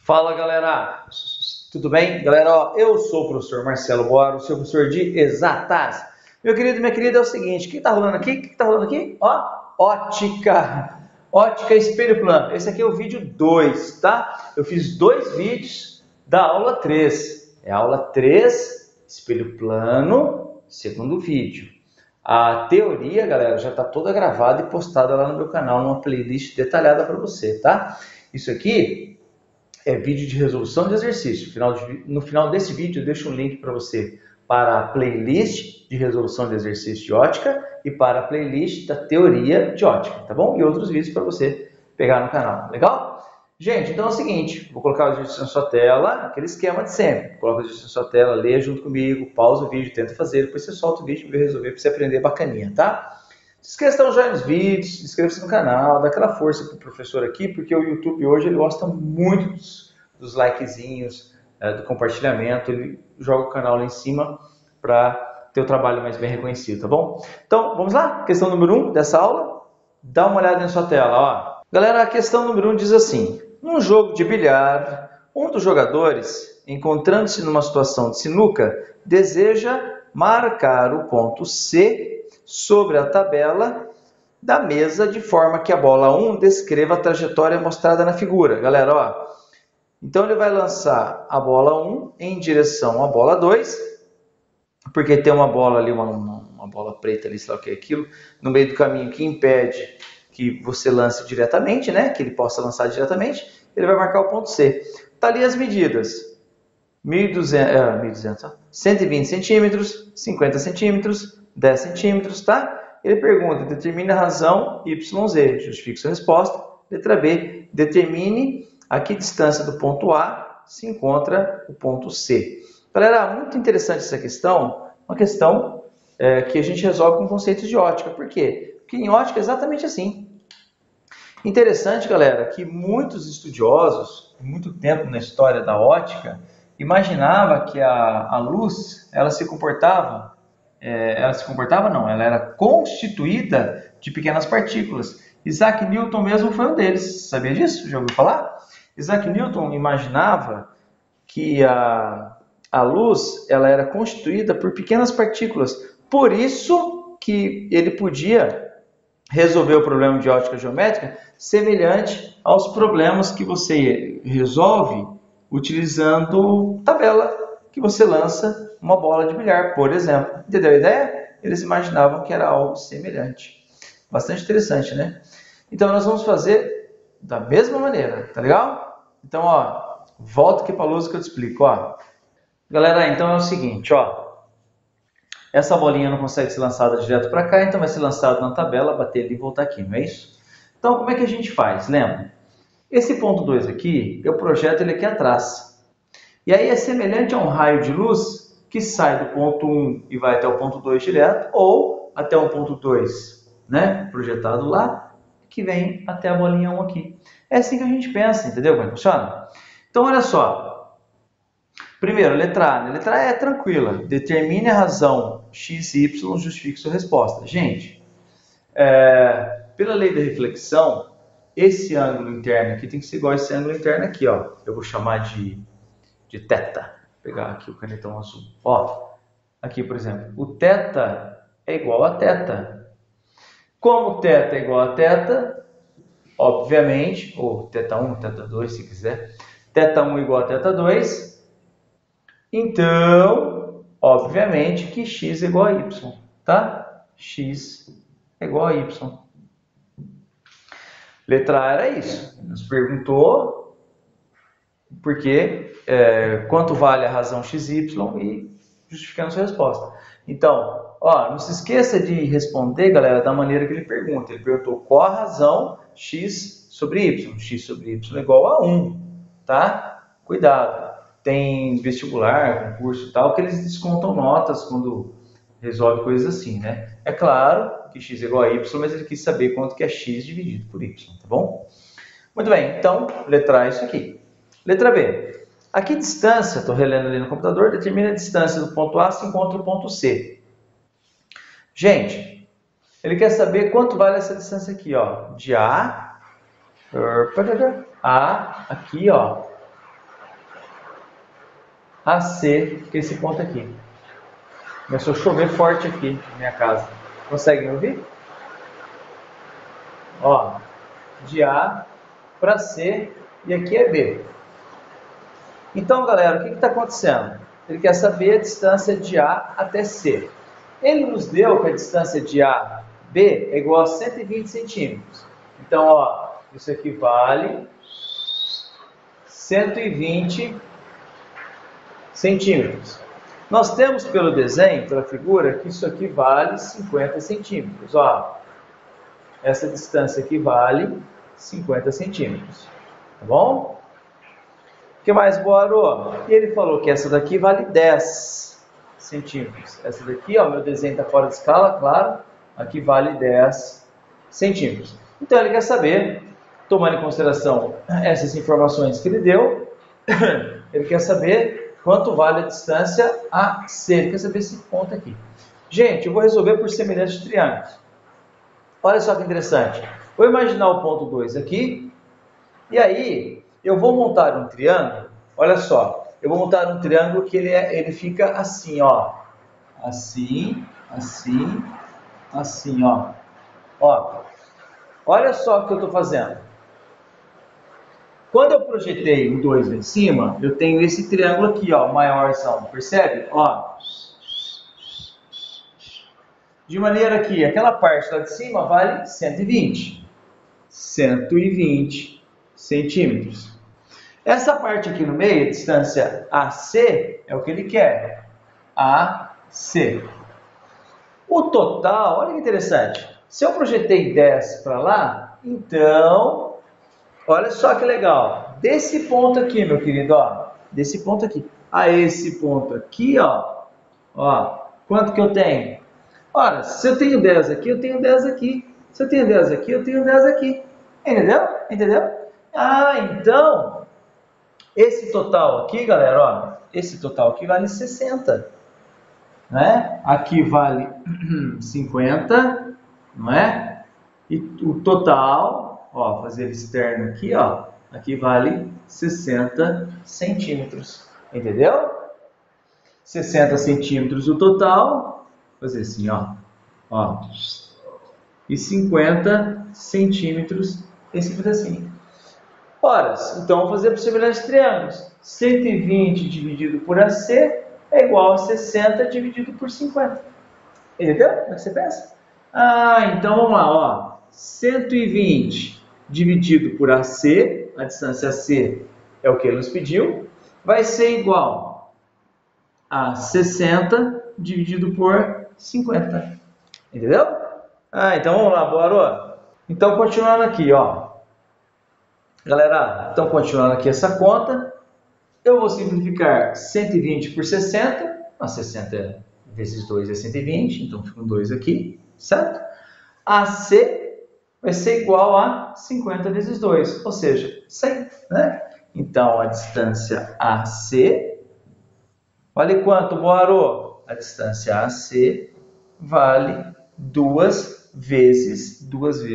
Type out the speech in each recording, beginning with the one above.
Fala galera, tudo bem? Galera, ó, eu sou o professor Marcelo Bora, o seu professor de exatas. Meu querido e minha querida, é o seguinte, o que está rolando aqui? O que está rolando aqui? Ó, ótica, ótica espelho plano. Esse aqui é o vídeo 2, tá? Eu fiz 2 vídeos da aula 3. É a aula 3, espelho plano, segundo vídeo. A teoria, galera, já está toda gravada e postada lá no meu canal, numa playlist detalhada para você, tá? Isso aqui é vídeo de resolução de exercício. No final desse vídeo eu deixo um link para você para a playlist de resolução de exercício de ótica e para a playlist da teoria de ótica, tá bom? E outros vídeos para você pegar no canal, legal? Gente, então é o seguinte, vou colocar o exercício na sua tela, aquele esquema de sempre. Coloca o exercício na sua tela, lê junto comigo, pausa o vídeo, tenta fazer, depois você solta o vídeo e resolver para você aprender bacaninha, tá? Se inscreva no joinha nos vídeos, inscreva-se no canal, dá aquela força pro professor aqui, porque o YouTube hoje ele gosta muito dos likezinhos, do compartilhamento, ele joga o canal lá em cima para ter o trabalho mais bem reconhecido, tá bom? Então, vamos lá? Questão número 1 dessa aula, dá uma olhada na sua tela, ó. Galera, a questão número 1 diz assim, num jogo de bilhar, um dos jogadores, encontrando-se numa situação de sinuca, deseja marcar o ponto C sobre a tabela da mesa de forma que a bola 1 descreva a trajetória mostrada na figura. Galera, ó, então ele vai lançar a bola 1 em direção à bola 2, porque tem uma bola ali, uma bola preta ali, sei lá o que é aquilo, no meio do caminho que impede que você lance diretamente, né? Que ele possa lançar diretamente, ele vai marcar o ponto C. Tá ali as medidas. 120 centímetros, 50 centímetros, 10 centímetros, tá? Ele pergunta, determine a razão YZ, justifique sua resposta. Letra B, determine a que distância do ponto A se encontra o ponto C. Galera, muito interessante essa questão, uma questão que a gente resolve com conceitos de ótica. Por quê? Porque em ótica é exatamente assim. Interessante, galera, que muitos estudiosos, muito tempo na história da ótica, imaginava que a luz, ela ela era constituída de pequenas partículas. Isaac Newton mesmo foi um deles, sabia disso? Já ouviu falar? Isaac Newton imaginava que a luz, ela era constituída por pequenas partículas, por isso que ele podia resolver o problema de ótica geométrica semelhante aos problemas que você resolve utilizando tabela que você lança uma bola de bilhar, por exemplo. Entendeu a ideia? Eles imaginavam que era algo semelhante. Bastante interessante, né? Então nós vamos fazer da mesma maneira, tá legal? Então, ó, volta aqui para a luz que eu te explico, ó. Galera, então é o seguinte, ó. Essa bolinha não consegue ser lançada direto para cá, então vai ser lançado na tabela, bater ali e voltar aqui, não é isso? Então, como é que a gente faz? Lembra? Esse ponto 2 aqui, eu projeto ele aqui atrás. E aí é semelhante a um raio de luz que sai do ponto 1 e vai até o ponto 2 direto, ou até o ponto 2, né, projetado lá, que vem até a bolinha 1 aqui. É assim que a gente pensa, entendeu como funciona? Então, olha só. Primeiro, letra A. Letra A é tranquila. Determine a razão x e y, justifique sua resposta. Gente, pela lei da reflexão, esse ângulo interno aqui tem que ser igual a esse ângulo interno aqui, ó. Eu vou chamar de θ. Vou pegar aqui o canetão azul. Ó, aqui, por exemplo, o θ é igual a θ. Como θ é igual a θ, obviamente, ou θ1, θ2, se quiser, θ1 igual a θ2, então, obviamente que x é igual a y, tá? X é igual a y. Letra A era isso. Nos perguntou porque quanto vale a razão xy e justificando sua resposta. Então, ó, não se esqueça de responder, galera, da maneira que ele pergunta. Ele perguntou qual a razão x sobre y. X sobre y é igual a 1, tá? Cuidado. Tem vestibular, concurso e tal, que eles descontam notas quando resolve coisas assim, né? É claro que x é igual a y, mas ele quis saber quanto que é x dividido por y, tá bom? Muito bem, então, letra A é isso aqui. Letra B. A que distância, estou relendo ali no computador, determina a distância do ponto A se encontra o ponto C. Gente, ele quer saber quanto vale essa distância aqui, ó, de A aqui, ó, AC, que é esse ponto aqui. Começou a chover forte aqui na minha casa. Conseguem ouvir? Ó, de A para C e aqui é B. Então, galera, o que está acontecendo? Ele quer saber a distância de A até C. Ele nos deu que a distância de A a B é igual a 120 centímetros. Então, ó, isso aqui vale 120 centímetros. Nós temos pelo desenho, pela figura, que isso aqui vale 50 centímetros. Ó, essa distância aqui vale 50 centímetros. Tá bom? O que mais, Boaro? E ele falou que essa daqui vale 10 centímetros. Essa daqui, ó, meu desenho está fora de escala, claro. Aqui vale 10 centímetros. Então ele quer saber, tomando em consideração essas informações que ele deu, ele quer saber quanto vale a distância AC. Ele quer saber esse ponto aqui. Gente, eu vou resolver por semelhantes triângulos. Olha só que interessante. Vou imaginar o ponto 2 aqui. E aí, eu vou montar um triângulo. Olha só. Eu vou montar um triângulo que ele fica assim, ó. Assim, assim, assim, ó. Ó. Olha só o que eu estou fazendo. Quando eu projetei o 2 lá em cima, eu tenho esse triângulo aqui, ó, maiorzão. Percebe? Ó. De maneira que aquela parte lá de cima vale 120 centímetros. Essa parte aqui no meio, a distância AC, é o que ele quer. AC. O total, olha que interessante. Se eu projetei 10 para lá, então, olha só que legal. Desse ponto aqui, meu querido, ó, desse ponto aqui a esse ponto aqui, ó, quanto que eu tenho? Ora, se eu tenho 10 aqui, eu tenho 10 aqui. Se eu tenho 10 aqui, eu tenho 10 aqui. Entendeu? Entendeu? Ah, então, esse total aqui, galera, ó, esse total aqui vale 60. Né? Aqui vale 50, não é? E o total, ó, fazer externo aqui, ó, aqui vale 60 centímetros. Entendeu? 60 centímetros o total. Fazer assim, ó, e 50 centímetros esse pedacinho. Ora, então vamos fazer por semelhantes triângulos. 120 dividido por AC é igual a 60 dividido por 50. Entendeu? Como é que você pensa? Ah, então vamos lá, ó. 120 dividido por AC, a distância AC é o que ele nos pediu, vai ser igual a 60 dividido por 50. Entendeu? Ah, então vamos lá, bora. Então, continuando aqui, ó. Galera, então continuando aqui essa conta, eu vou simplificar 120 por 60. 60 vezes 2 é 120, então fica um 2 aqui, certo? AC vai ser igual a 50 vezes 2, ou seja, 100, né? Então, a distância AC vale quanto, Boaro? A distância AC vale 2 vezes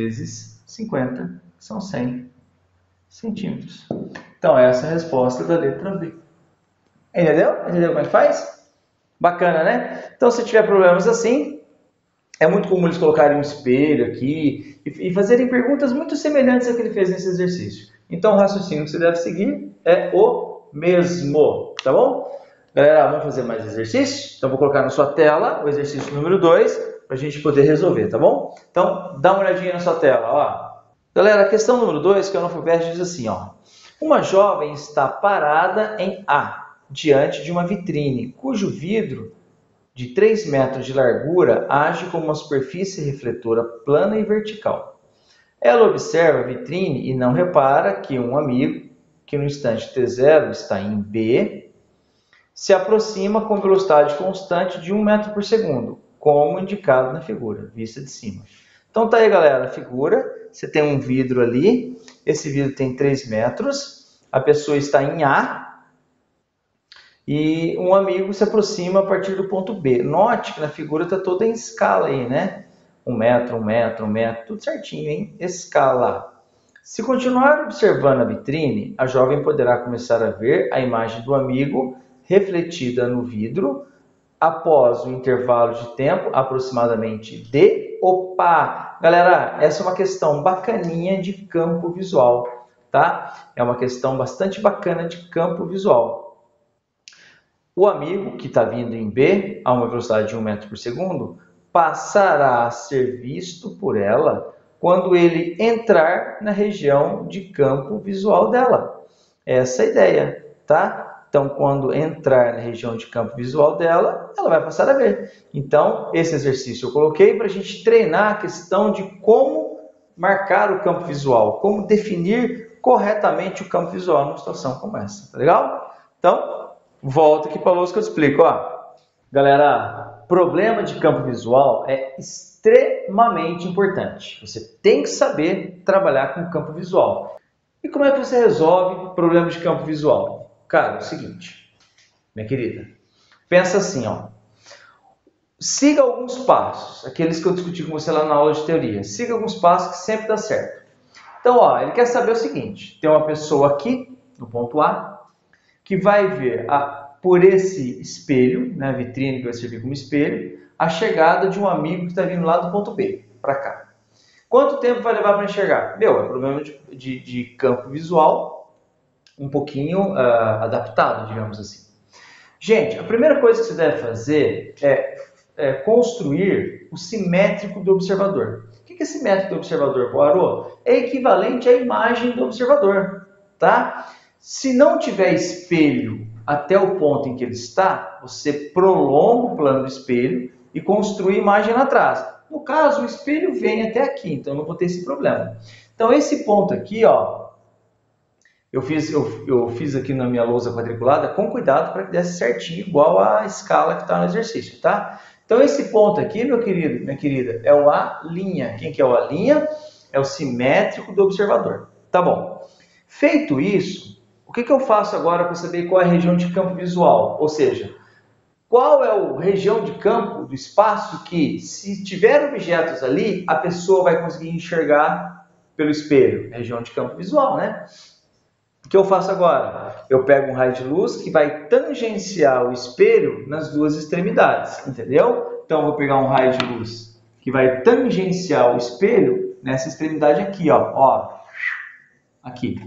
50, que são 100 centímetros. Então, essa é a resposta da letra B. Entendeu? Entendeu como é que faz? Bacana, né? Então, se tiver problemas assim, é muito comum eles colocarem um espelho aqui e fazerem perguntas muito semelhantes ao que ele fez nesse exercício. Então, o raciocínio que você deve seguir é o mesmo, tá bom? Galera, vamos fazer mais exercícios? Então, vou colocar na sua tela o exercício número 2 para a gente poder resolver, tá bom? Então, dá uma olhadinha na sua tela, ó. Galera, a questão número 2, que é o analfabeto, diz assim, ó. Uma jovem está parada em A, diante de uma vitrine, cujo vidro de 3 metros de largura age como uma superfície refletora plana e vertical. Ela observa a vitrine e não repara que um amigo, que no instante T0 está em B, se aproxima com velocidade constante de 1 metro por segundo, como indicado na figura, vista de cima. Então tá aí, galera, a figura. Você tem um vidro ali, esse vidro tem 3 metros, a pessoa está em A e um amigo se aproxima a partir do ponto B. Note que na figura está toda em escala aí, né? 1 metro, 1 metro, 1 metro, tudo certinho, hein? Escala. Se continuar observando a vitrine, a jovem poderá começar a ver a imagem do amigo refletida no vidro após um intervalo de tempo aproximadamente de... Opa! Galera, essa é uma questão bacaninha de campo visual, tá? É uma questão bastante bacana de campo visual. O amigo que está vindo em B a uma velocidade de 1 metro por segundo passará a ser visto por ela quando ele entrar na região de campo visual dela. Essa é a ideia, tá? Então, quando entrar na região de campo visual dela, ela vai passar a ver. Então, esse exercício eu coloquei para a gente treinar a questão de como marcar o campo visual, como definir corretamente o campo visual numa situação como essa, tá legal? Então, volta aqui para a lousa que eu explico, ó. Galera, problema de campo visual é extremamente importante. Você tem que saber trabalhar com campo visual. E como é que você resolve problemas de campo visual? Cara, é o seguinte, minha querida, pensa assim, ó. Siga alguns passos, aqueles que eu discuti com você lá na aula de teoria. Siga alguns passos que sempre dá certo. Então, ó, ele quer saber o seguinte, tem uma pessoa aqui, no ponto A, que vai ver por esse espelho, né, vitrine que vai servir como espelho, a chegada de um amigo que está vindo lá do ponto B, para cá. Quanto tempo vai levar para enxergar? É problema de campo visual um pouquinho adaptado, digamos assim. Gente, a primeira coisa que você deve fazer é construir o simétrico do observador. O que é simétrico do observador, Poirot? É equivalente à imagem do observador, tá? Se não tiver espelho até o ponto em que ele está, você prolonga o plano do espelho e construi a imagem lá atrás. No caso, o espelho vem até aqui, então eu não vou ter esse problema. Então, esse ponto aqui, ó, eu fiz aqui na minha lousa quadriculada com cuidado para que desse certinho, igual a escala que está no exercício, tá? Então, esse ponto aqui, meu querido, minha querida, é o A'. Quem que é o A'? É o simétrico do observador. Tá bom. Feito isso, o que eu faço agora para saber qual é a região de campo visual? Ou seja, qual é a região de campo do espaço que, se tiver objetos ali, a pessoa vai conseguir enxergar pelo espelho? Região de campo visual, né? O que eu faço agora? Eu pego um raio de luz que vai tangenciar o espelho nas duas extremidades, entendeu? Então, eu vou pegar um raio de luz que vai tangenciar o espelho nessa extremidade aqui, ó. Aqui.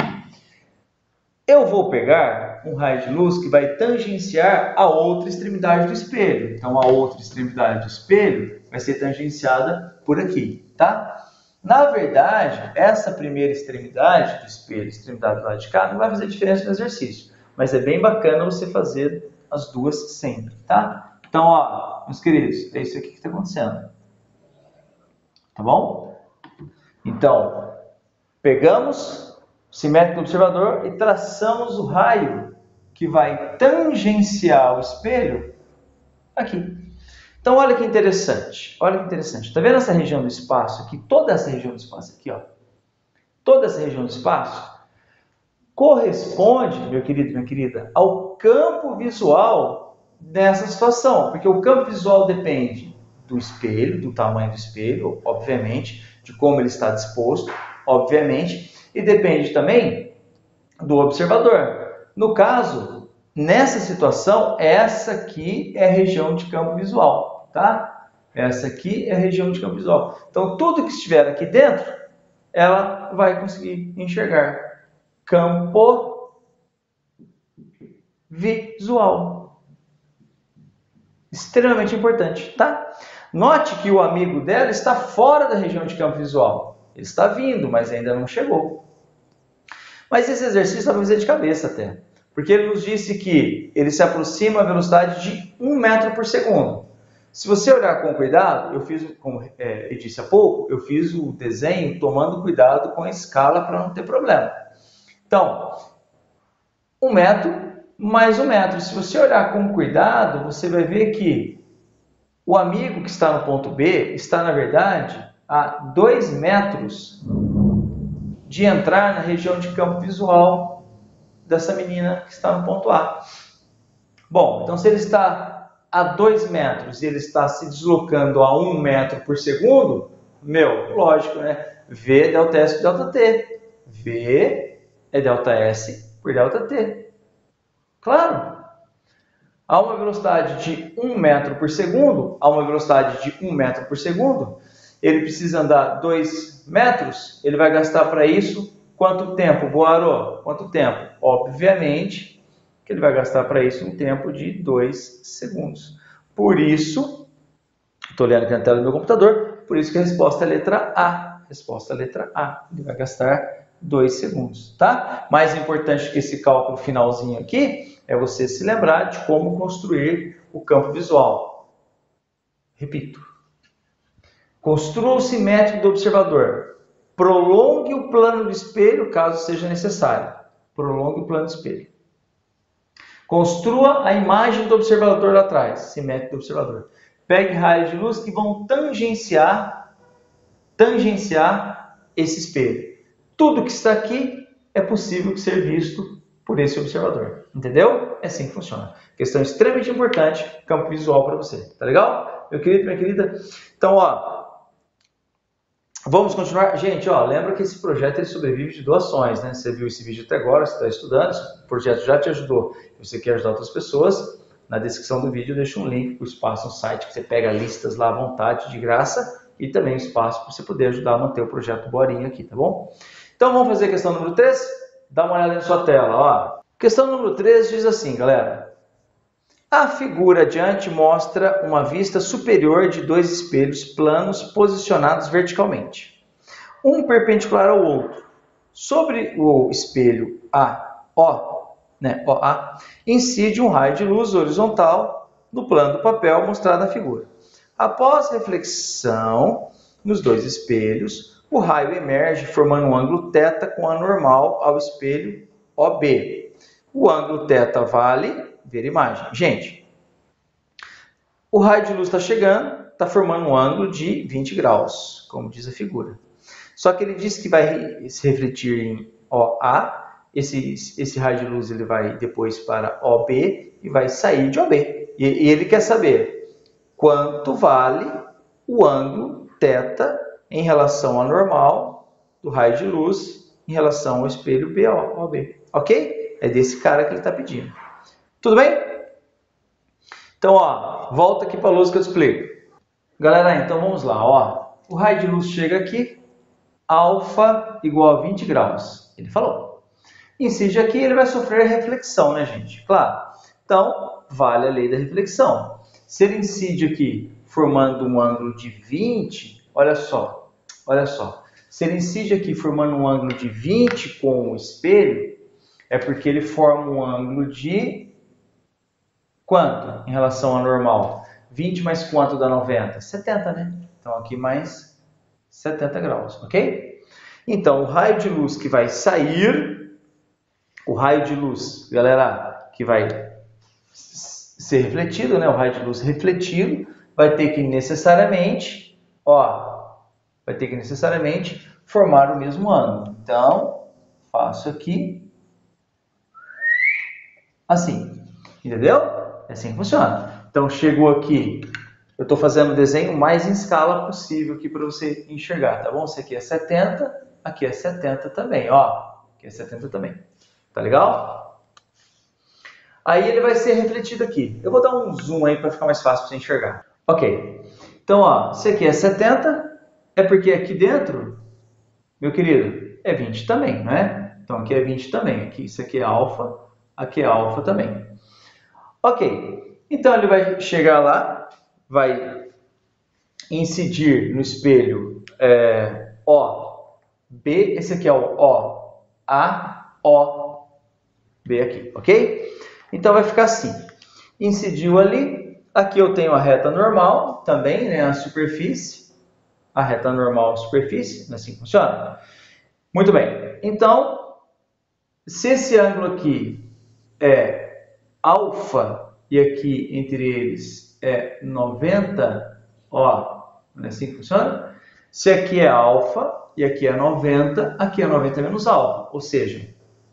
Eu vou pegar um raio de luz que vai tangenciar a outra extremidade do espelho. Então, a outra extremidade do espelho vai ser tangenciada por aqui, tá? Na verdade, essa primeira extremidade do espelho, extremidade do lado de cá, não vai fazer diferença no exercício. Mas é bem bacana você fazer as duas sempre, tá? Então, ó, meus queridos, é isso aqui que está acontecendo. Tá bom? Então, pegamos o simétrico do observador e traçamos o raio que vai tangenciar o espelho aqui. Então, olha que interessante. Olha que interessante. Está vendo essa região do espaço aqui? Toda essa região do espaço aqui, ó. Toda essa região do espaço corresponde, meu querido, minha querida, ao campo visual nessa situação. Porque o campo visual depende do espelho, do tamanho do espelho, obviamente, de como ele está disposto, obviamente, e depende também do observador. No caso, nessa situação, essa aqui é a região de campo visual. Tá? Essa aqui é a região de campo visual. Então, tudo que estiver aqui dentro, ela vai conseguir enxergar. Campo visual. Extremamente importante, tá? Note que o amigo dela está fora da região de campo visual. Ele está vindo, mas ainda não chegou. Mas esse exercício dá para fazer de cabeça até. Porque ele nos disse que ele se aproxima a velocidade de 1 metro por segundo. Se você olhar com cuidado, eu fiz, como eu disse há pouco, eu fiz o desenho tomando cuidado com a escala para não ter problema. Então, 1 metro mais 1 metro. Se você olhar com cuidado, você vai ver que o amigo que está no ponto B está, na verdade, a 2 metros de entrar na região de campo visual dessa menina que está no ponto A. Bom, então se ele está a 2 metros e ele está se deslocando a 1 metro por segundo, lógico, né? V é delta S por delta T. V é delta S por delta T. Claro. a uma velocidade de 1 metro por segundo, a uma velocidade de 1 metro por segundo, ele precisa andar 2 metros, ele vai gastar para isso quanto tempo, Boaro? Quanto tempo? Obviamente que ele vai gastar para isso um tempo de 2 segundos. Por isso, estou olhando aqui na tela do meu computador, por isso que a resposta é a letra A. Resposta é a letra A. Ele vai gastar 2 segundos, tá? Mais importante que esse cálculo finalzinho aqui é você se lembrar de como construir o campo visual. Repito. Construa o simétrico do observador. Prolongue o plano do espelho, caso seja necessário. Prolongue o plano do espelho. Construa a imagem do observador lá atrás, simétrico do observador. Pegue raios de luz que vão tangenciar esse espelho. Tudo que está aqui é possível ser visto por esse observador. Entendeu? É assim que funciona. Questão extremamente importante, campo visual para você. Tá legal? Meu querido, minha querida? Então, vamos continuar. Gente, lembra que esse projeto ele sobrevive de doações, né? Você viu esse vídeo até agora, você está estudando, esse projeto já te ajudou, você quer ajudar outras pessoas, na descrição do vídeo eu deixo um link para o espaço no site, que você pega listas lá à vontade, de graça, e também um espaço para você poder ajudar a manter o projeto Boarinho aqui, tá bom? Então vamos fazer a questão número 3? Dá uma olhada na sua tela, Questão número 3 diz assim, galera. A figura adiante mostra uma vista superior de 2 espelhos planos posicionados verticalmente, um perpendicular ao outro. Sobre o espelho OA, incide um raio de luz horizontal no plano do papel mostrado na figura. Após reflexão nos 2 espelhos, o raio emerge formando um ângulo θ com a normal ao espelho OB. O ângulo θ vale ver imagem. Gente, o raio de luz está chegando, está formando um ângulo de 20 graus, como diz a figura. Só que ele diz que vai se refletir em OA, esse raio de luz ele vai depois para OB e vai sair de OB. E ele quer saber quanto vale o ângulo θ em relação à normal do raio de luz em relação ao espelho BOB. Ok? É desse cara que ele está pedindo. Tudo bem? Então, volta aqui para a luz que eu te explico. Galera, então vamos lá. O raio de luz chega aqui, alfa igual a 20 graus. Ele falou. Incide aqui, ele vai sofrer reflexão, né, gente? Claro. Então, vale a lei da reflexão. Se ele incide aqui, formando um ângulo de 20, olha só. Se ele incide aqui, formando um ângulo de 20 com o espelho, é porque ele forma um ângulo de quanto em relação ao normal? 20 mais quanto dá 90? 70, né? Então aqui mais 70 graus, ok? Então o raio de luz que vai sair, o raio de luz, galera, que vai ser refletido, né? O raio de luz refletido vai ter que necessariamente, formar o mesmo ângulo. Então, faço aqui assim, entendeu? É assim que funciona. Então, chegou aqui, eu estou fazendo o desenho mais em escala possível aqui para você enxergar, tá bom? Isso aqui é 70, aqui é 70 também, aqui é 70 também. Tá legal? Aí ele vai ser refletido aqui. Eu vou dar um zoom aí para ficar mais fácil para você enxergar. Ok. Então, isso aqui é 70, é porque aqui dentro, meu querido, é 20 também, não é? Então, aqui é 20 também. Isso aqui é alfa. Aqui é alfa também. Ok, então ele vai chegar lá, vai incidir no espelho OB, esse aqui é o OB aqui, ok? Então vai ficar assim, incidiu ali, aqui eu tenho a reta normal também, né, a superfície, a reta normal, a superfície, assim funciona? Muito bem, então, se esse ângulo aqui é alfa e aqui entre eles é 90, não é assim que funciona? Se aqui é alfa e aqui é 90, aqui é 90 menos alfa, ou seja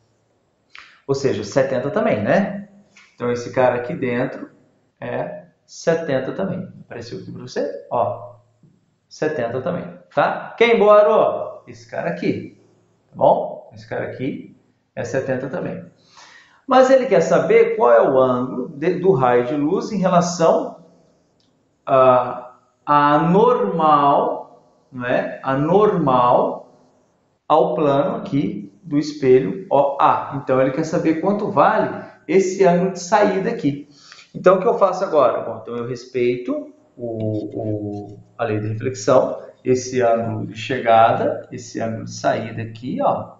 70 também, né? Então esse cara aqui dentro é 70 também. Apareceu aqui para você? 70 também, tá? Quem embora? Esse cara aqui, tá bom? Esse cara aqui é 70 também. Mas ele quer saber qual é o ângulo do raio de luz em relação a normal, não é? A normal ao plano aqui do espelho OA. Então ele quer saber quanto vale esse ângulo de saída aqui. Então o que eu faço agora? Bom, então eu respeito a lei da reflexão, esse ângulo de chegada, esse ângulo de saída aqui, ó,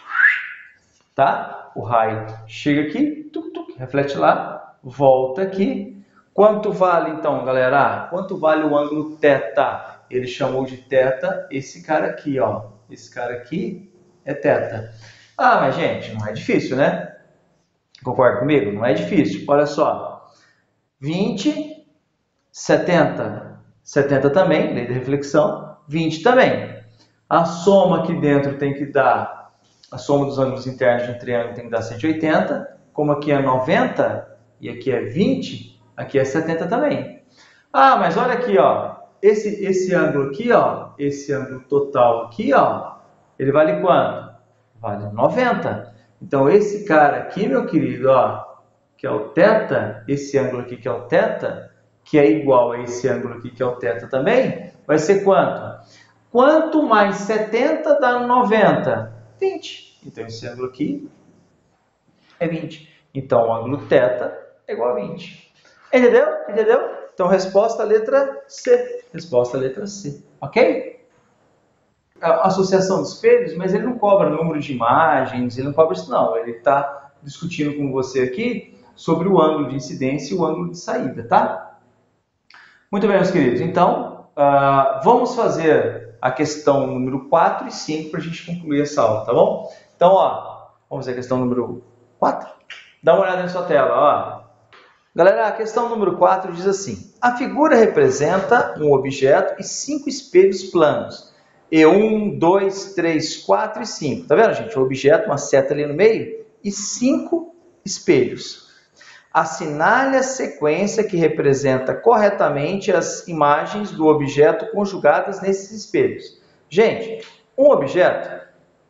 tá? O raio chega aqui, reflete lá, volta aqui. Quanto vale então, galera? Quanto vale o ângulo θ? Ele chamou de θ esse cara aqui, ó. Esse cara aqui é θ. Ah, mas gente, não é difícil, né? Concorda comigo? Não é difícil. Olha só. 20, 70. 70 também, lei da reflexão. 20 também. A soma aqui dentro tem que dar, a soma dos ângulos internos de um triângulo tem que dar 180. Como aqui é 90 e aqui é 20, aqui é 70 também. Ah, mas olha aqui, ó. Esse ângulo aqui, ó, esse ângulo total aqui, ó, ele vale quanto? Vale 90. Então, esse cara aqui, meu querido, ó, que é o θ, esse ângulo aqui que é o θ, que é igual a esse ângulo aqui que é o θ também, vai ser quanto? Quanto mais 70 dá 90? 20. Então, esse ângulo aqui é 20. Então, o ângulo θ é igual a 20. Entendeu? Entendeu? Então, resposta letra C. Resposta letra C. Ok? A associação de espelhos, mas ele não cobra número de imagens, ele não cobra isso não. Ele está discutindo com você aqui sobre o ângulo de incidência e o ângulo de saída, tá? Muito bem, meus queridos. Então, vamos fazer a questão número 4 e 5 para a gente concluir essa aula, tá bom? Então, ó, vamos ver a questão número 4? Dá uma olhada na sua tela, ó. Galera, a questão número 4 diz assim: a figura representa um objeto e 5 espelhos planos. E 1, 2, 3, 4 e 5. Tá vendo, gente? O objeto, uma seta ali no meio e 5 espelhos. Assinale a sequência que representa corretamente as imagens do objeto conjugadas nesses espelhos. Gente, um objeto,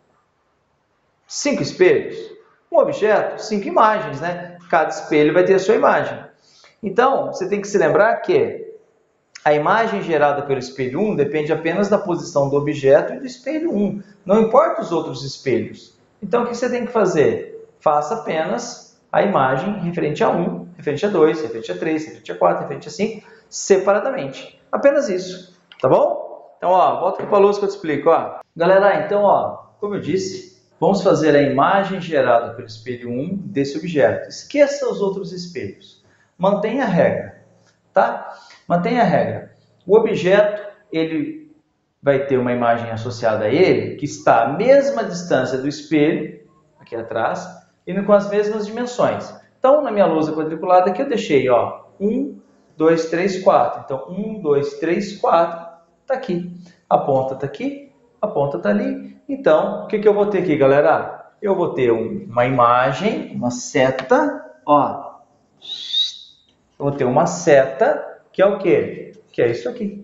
5 espelhos. Um objeto, 5 imagens, né? Cada espelho vai ter a sua imagem. Então, você tem que se lembrar que a imagem gerada pelo espelho 1 depende apenas da posição do objeto e do espelho 1. Não importa os outros espelhos. Então, o que você tem que fazer? Faça apenas a imagem referente a 1, referente a 2, referente a 3, referente a 4, referente a 5, separadamente. Apenas isso. Tá bom? Então, ó, volta aqui para a luz que eu te explico. Ó. Galera, então, ó, como eu disse, vamos fazer a imagem gerada pelo espelho 1 desse objeto. Esqueça os outros espelhos. Mantenha a regra, tá? Mantenha a regra. O objeto, ele vai ter uma imagem associada a ele que está à mesma distância do espelho, aqui atrás, e com as mesmas dimensões. Então, na minha lousa quadriculada aqui eu deixei, ó, 1, 2, 3, 4. Então, 1, 2, 3, 4, está aqui. A ponta está aqui, a ponta está ali. Então, o que eu vou ter aqui, galera? Eu vou ter uma imagem, uma seta, ó. Eu vou ter uma seta, que é o quê? Que é isso aqui.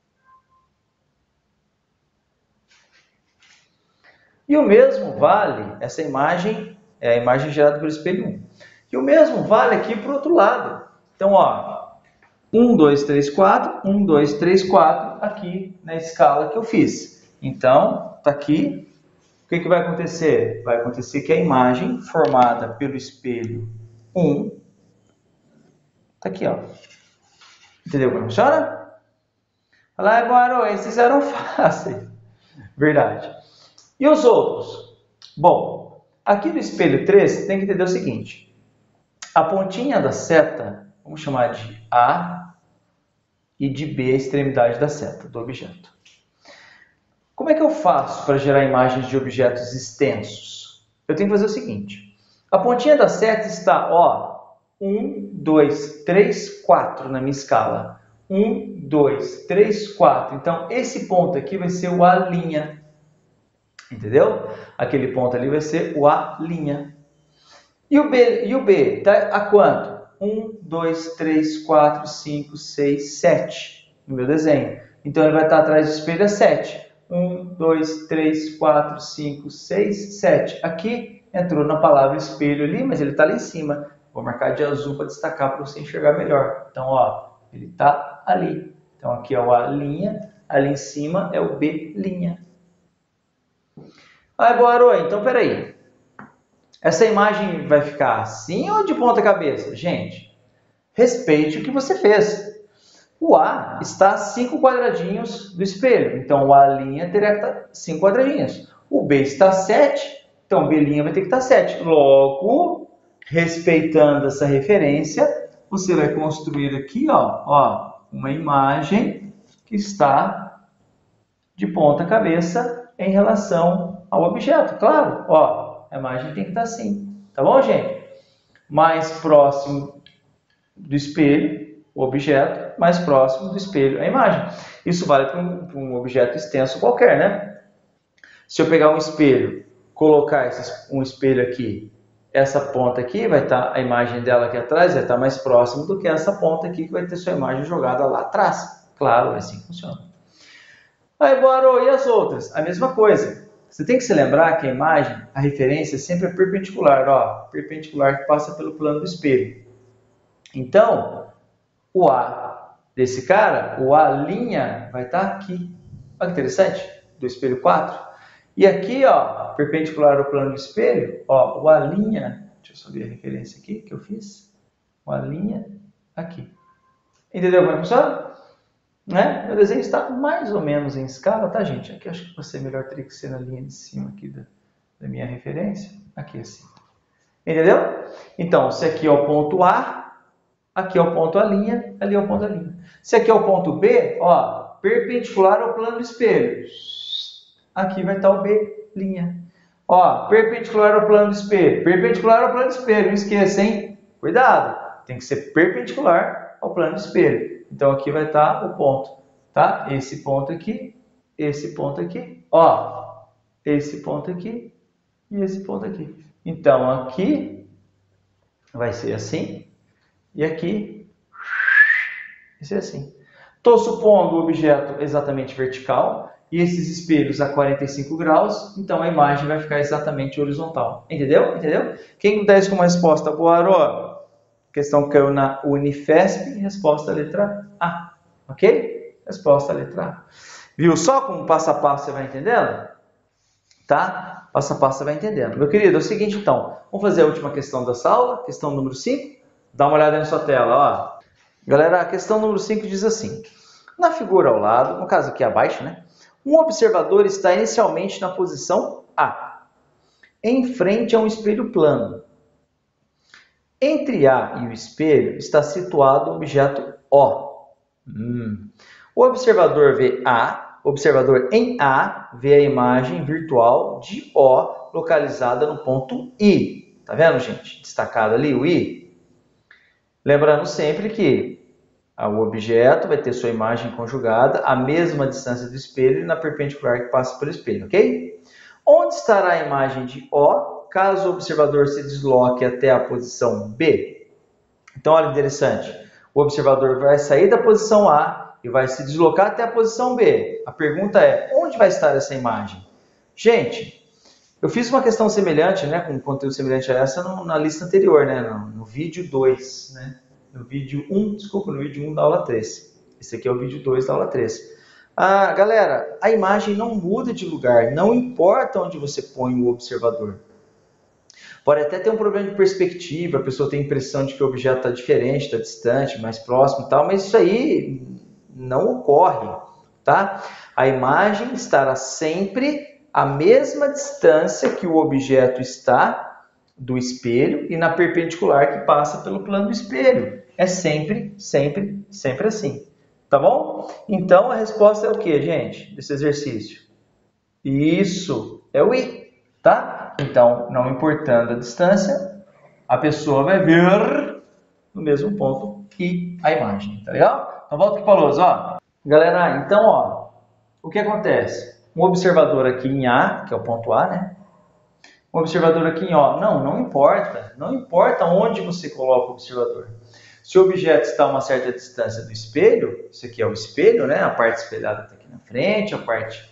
E o mesmo vale, essa imagem, é a imagem gerada pelo espelho 1. E o mesmo vale aqui para o outro lado. Então, ó, 1, 2, 3, 4, 1, 2, 3, 4, aqui na escala que eu fiz. Então, tá aqui. O que vai acontecer? Vai acontecer que a imagem formada pelo espelho 1, tá aqui, ó. Entendeu como funciona? Fala, agora, esses eram fáceis. Verdade. E os outros? Bom, aqui no espelho 3, tem que entender o seguinte. A pontinha da seta, vamos chamar de A, e de B a extremidade da seta, do objeto. Como é que eu faço para gerar imagens de objetos extensos? Eu tenho que fazer o seguinte. A pontinha da seta está, ó, 1, 2, 3, 4 na minha escala. 1, 2, 3, 4. Então, esse ponto aqui vai ser o A'. Entendeu? Aquele ponto ali vai ser o A'. E o B tá a quanto? 1, 2, 3, 4, 5, 6, 7 no meu desenho. Então, ele vai estar atrás do espelho a 7. 1, 2, 3, 4, 5, 6, 7. Aqui entrou na palavra espelho ali, mas ele está ali em cima. Vou marcar de azul para destacar para você enxergar melhor. Então, ó, ele está ali. Então, aqui é o A', ali em cima é o B'. Aí, Boarô, então peraí. Essa imagem vai ficar assim ou de ponta cabeça? Gente, respeite o que você fez. O A está a 5 quadradinhos do espelho. Então, o A' teria que estar 5 quadradinhos. O B está a 7, então B' vai ter que estar 7. Logo, respeitando essa referência, você vai construir aqui, ó, uma imagem que está de ponta cabeça em relação ao objeto. Claro, ó, a imagem tem que estar assim. Tá bom, gente? Mais próximo do espelho, o objeto, mais próximo do espelho, a imagem. Isso vale para um objeto extenso qualquer, né? Se eu pegar um espelho, colocar um espelho aqui, essa ponta aqui vai estar, a imagem dela aqui atrás vai estar mais próximo do que essa ponta aqui, que vai ter sua imagem jogada lá atrás. Claro, é assim que funciona. Aí, Boarô, e as outras? A mesma coisa. Você tem que se lembrar que a imagem, a referência sempre é perpendicular, ó, perpendicular que passa pelo plano do espelho. Então, o A desse cara, o A' vai estar aqui. Olha que interessante, do espelho 4. E aqui, ó, perpendicular ao plano do espelho, ó, o A', deixa eu só ver a referência aqui que eu fiz. O A' aqui. Entendeu como é que funciona? Né? Meu desenho está mais ou menos em escala, tá, gente? Aqui acho que você melhor teria que ser na linha de cima aqui da minha referência. Aqui assim. Entendeu? Então, se aqui é o ponto A, aqui é o ponto A', ali é o ponto A'. Se aqui é o ponto B, ó, perpendicular ao plano do espelho. Aqui vai estar o B'. Ó, perpendicular ao plano do espelho. Perpendicular ao plano do espelho. Não esqueça, hein? Cuidado. Tem que ser perpendicular ao plano do espelho. Então, aqui vai estar o ponto, tá? Esse ponto aqui, ó. Esse ponto aqui e esse ponto aqui. Então, aqui vai ser assim. E aqui vai ser assim. Estou supondo o objeto exatamente vertical e esses espelhos a 45 graus, então a imagem vai ficar exatamente horizontal. Entendeu? Entendeu? Quem dá isso como resposta? Boa, questão caiu na Unifesp, resposta letra A. Ok? Resposta letra A. Viu só como passo a passo você vai entendendo? Tá? Passo a passo você vai entendendo. Meu querido, é o seguinte então, vamos fazer a última questão dessa aula, questão número 5. Dá uma olhada aí na sua tela, ó. Galera, a questão número 5 diz assim. Na figura ao lado, no caso aqui abaixo, né? Um observador está inicialmente na posição A, em frente a um espelho plano. Entre A e o espelho está situado o objeto O. O observador em A vê a imagem virtual de O localizada no ponto I. Tá vendo, gente? Destacado ali o I. Lembrando sempre que o objeto vai ter sua imagem conjugada à mesma distância do espelho e na perpendicular que passa pelo espelho, ok? Onde estará a imagem de O caso o observador se desloque até a posição B? Então, olha que interessante. O observador vai sair da posição A e vai se deslocar até a posição B. A pergunta é, onde vai estar essa imagem? Gente, eu fiz uma questão semelhante, né, com conteúdo semelhante a essa na lista anterior, né, no vídeo 2, né? No vídeo 1 da aula 3. Esse aqui é o vídeo 2 da aula 3. Galera, a imagem não muda de lugar, não importa onde você põe o observador. Pode até ter um problema de perspectiva, a pessoa tem a impressão de que o objeto está diferente, está distante, mais próximo e tal, mas isso aí não ocorre, tá? A imagem estará sempre à mesma distância que o objeto está do espelho e na perpendicular que passa pelo plano do espelho. É sempre, sempre, sempre assim. Tá bom? Então, a resposta é o que, gente, desse exercício? Isso, é o I, tá? Então, não importando a distância, a pessoa vai ver no mesmo ponto I a imagem, tá legal? Então, volta aqui para a lousa, ó. Galera, então, ó, o que acontece? Um observador aqui em A, que é o ponto A, né? Um observador aqui em O. Não importa onde você coloca o observador. Se o objeto está a uma certa distância do espelho, isso aqui é o espelho, né? A parte espelhada está aqui na frente, a parte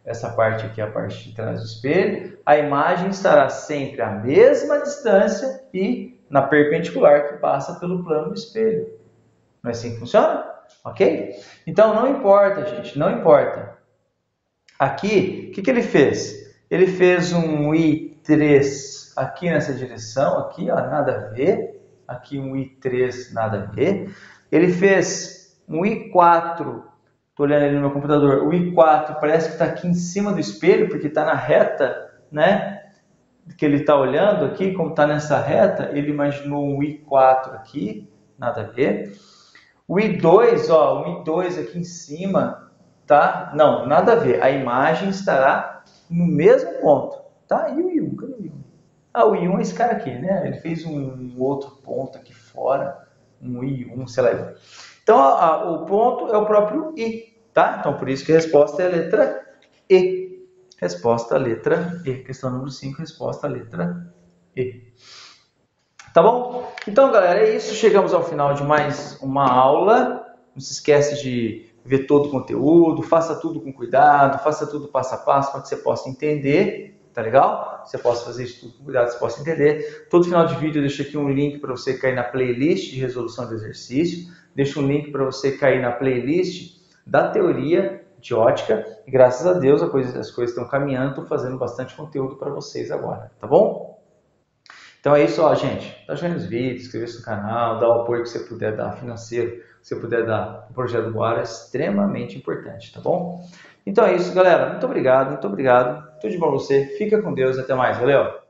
essa parte aqui é a parte de trás do espelho, a imagem estará sempre à mesma distância e na perpendicular que passa pelo plano do espelho. Não é assim que funciona? Ok? Então não importa, gente, não importa. Aqui, o que ele fez? Ele fez um I3 aqui nessa direção, aqui, ó, nada a ver. Aqui um I3, nada a ver. Ele fez um I4, estou olhando ali no meu computador, o I4 parece que está aqui em cima do espelho, porque está na reta, né? Que ele está olhando aqui, como está nessa reta, ele imaginou um I4 aqui, nada a ver. O I2, ó, o I2 aqui em cima, tá? Não, nada a ver. A imagem estará no mesmo ponto, tá? E o I1? Cadê o I1? Ah, o I1 é esse cara aqui, né? Ele fez um outro ponto aqui fora, um I1, sei lá. Então, o ponto é o próprio I, tá? Então, por isso que a resposta é a letra E. Resposta a letra E. Questão número 5, resposta a letra E. Tá bom? Então, galera, é isso. Chegamos ao final de mais uma aula. Não se esquece de ver todo o conteúdo, faça tudo com cuidado, faça tudo passo a passo para que você possa entender, tá legal? Você possa fazer isso tudo com cuidado, você possa entender. Todo final de vídeo eu deixo aqui um link para você cair na playlist de resolução de exercício, deixo um link para você cair na playlist da teoria de ótica, e graças a Deus as coisas estão caminhando, estou fazendo bastante conteúdo para vocês agora, tá bom? Então é isso, ó, gente. Tá vendo os vídeos, inscreva-se no canal, dá o apoio que você puder dar financeiro, que você puder dar. O projeto Boara é extremamente importante, tá bom? Então é isso, galera. Muito obrigado, muito obrigado. Tudo de bom pra você. Fica com Deus. Até mais. Valeu!